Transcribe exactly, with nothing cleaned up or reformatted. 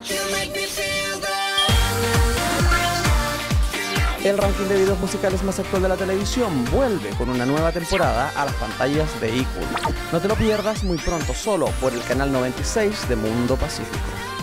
El ranking de videos musicales más actual de la televisión vuelve con una nueva temporada a las pantallas de iQuo. No te lo pierdas muy pronto solo por el canal noventa y seis de Mundo Pacífico.